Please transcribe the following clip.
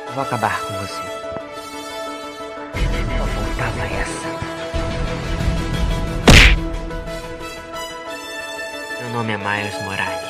Vou acabar com você. Só faltava essa. Meu nome é Miles Morales.